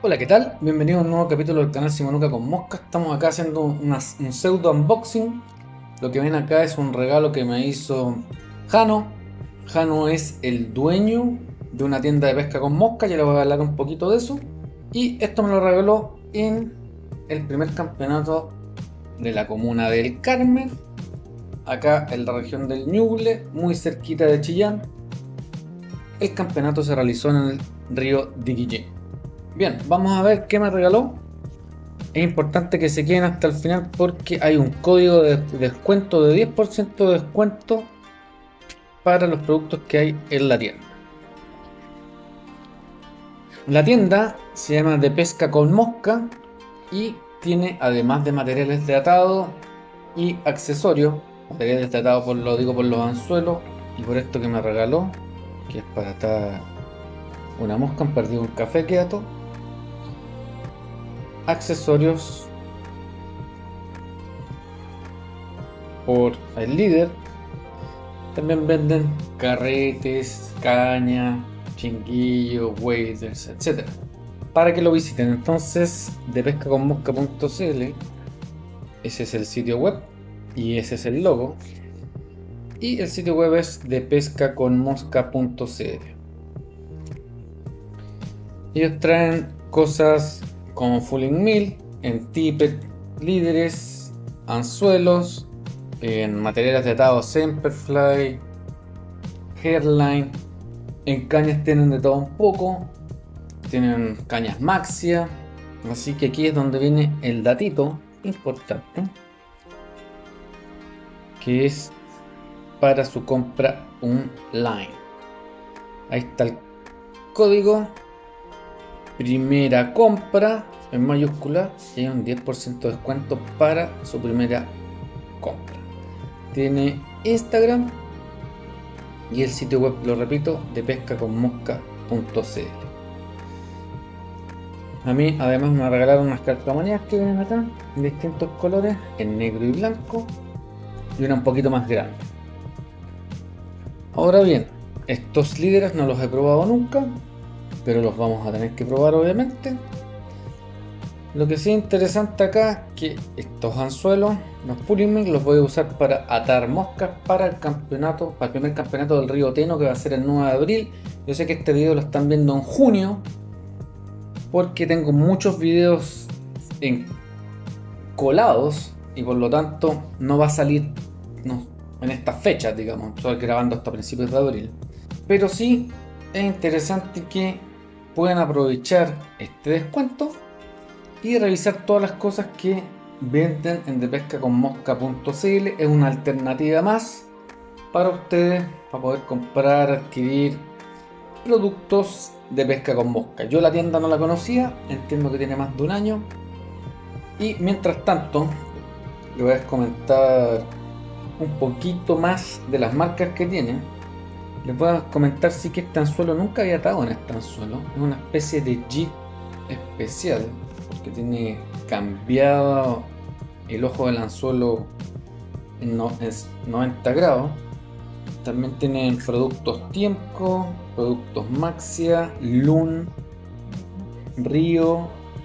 Hola, ¿qué tal? Bienvenidos a un nuevo capítulo del canal Simonuca con Mosca. Estamos acá haciendo un pseudo unboxing. Lo que ven acá es un regalo que me hizo Jano. Jano es el dueño de una tienda de pesca con mosca, ya les voy a hablar un poquito de eso. Y esto me lo regaló en el primer campeonato de la comuna del Carmen, acá en la región del Ñuble, muy cerquita de Chillán. El campeonato se realizó en el río Diquillé. Bien, vamos a ver qué me regaló. Es importante que se queden hasta el final porque hay un código de descuento de 10% de descuento para los productos que hay en la tienda. La tienda se llama De Pesca con Mosca y tiene, además de materiales de atado y accesorios, materiales de atado por los anzuelos y por esto que me regaló, que es para atar una mosca, han perdido un café que ato. Accesorios por el líder. También venden carretes, caña, chinguillos, waders, etc. Para que lo visiten. Entonces, de pescaconmosca.cl, ese es el sitio web y ese es el logo. Y el sitio web es de pescaconmosca.cl. Ellos traen cosas como Fulling Mill, en tippet, líderes, anzuelos, en materiales de atado Semperfly, Hairline. En cañas tienen de todo un poco, tienen cañas Maxia, así que aquí es donde viene el datito importante, que es para su compra online. Ahí está el código. Primera compra en mayúscula y hay un 10% de descuento para su primera compra. Tiene Instagram y el sitio web, lo repito, de pescaconmosca.cl. A mí además me regalaron unas calcamonías que vienen acá en distintos colores, en negro y blanco, y una un poquito más grande. Ahora bien, estos líderes no los he probado nunca, pero los vamos a tener que probar obviamente. Lo que sí es interesante acá es que estos anzuelos, los pulling mill, los voy a usar para atar moscas para el campeonato, para el primer campeonato del río Teno, que va a ser el 9 de abril. Yo sé que este video lo están viendo en junio porque tengo muchos videos colados y por lo tanto no va a salir en estas fechas, digamos. Estoy grabando hasta principios de abril, pero sí es interesante que puedan aprovechar este descuento y revisar todas las cosas que venden en depescaconmosca.cl. Es una alternativa más para ustedes, para poder comprar, adquirir productos de pesca con mosca. Yo la tienda no la conocía, entiendo que tiene más de un año. Y mientras tanto, les voy a comentar un poquito más de las marcas que tiene. Les voy a comentar sí que este anzuelo nunca había atado en este anzuelo. Es una especie de jig especial porque tiene cambiado el ojo del anzuelo en 90 grados. También tienen productos Tiemco, productos Maxia, Loon, Rio,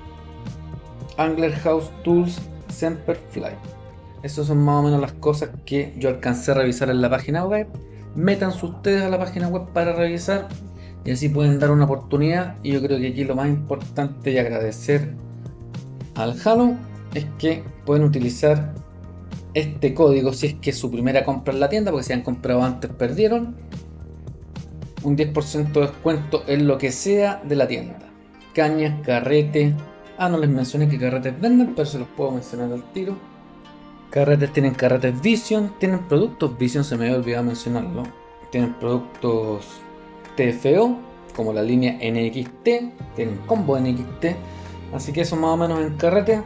Angler House Tools, Semperfly. Esas son más o menos las cosas que yo alcancé a revisar en la página web. Métanse ustedes a la página web para revisar y así pueden dar una oportunidad. Y yo creo que aquí lo más importante y agradecer al Jano es que pueden utilizar este código si es que es su primera compra en la tienda, porque si han comprado antes perdieron. Un 10% de descuento en lo que sea de la tienda. Cañas, carrete. No les mencioné que carretes venden, pero se los puedo mencionar al tiro. Carretes, tienen carretes Vision, tienen productos Vision, se me había olvidado mencionarlo. Tienen productos TFO, como la línea NXT, tienen combo NXT. Así que eso más o menos en carrete,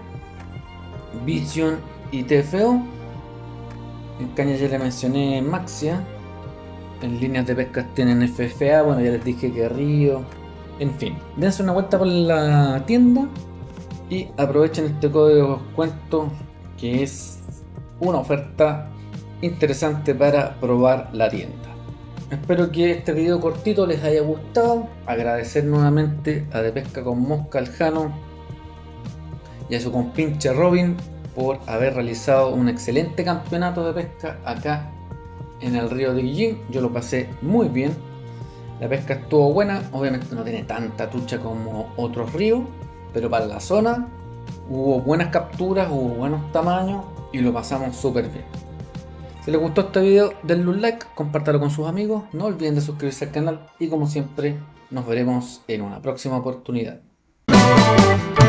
Vision y TFO. En caña ya le mencioné Maxia. En líneas de pesca tienen FFA, bueno ya les dije que Río. En fin, dense una vuelta por la tienda y aprovechen este código de descuento, que es una oferta interesante para probar la tienda. Espero que este video cortito les haya gustado. Agradecer nuevamente a De Pesca con Mosca, al Jano y a su compinche Robin por haber realizado un excelente campeonato de pesca acá en el río de Guillín. Yo lo pasé muy bien. La pesca estuvo buena, obviamente no tiene tanta trucha como otros ríos, pero para la zona hubo buenas capturas, hubo buenos tamaños y lo pasamos súper bien. Si les gustó este video, denle un like, compártalo con sus amigos, no olviden de suscribirse al canal y como siempre nos veremos en una próxima oportunidad.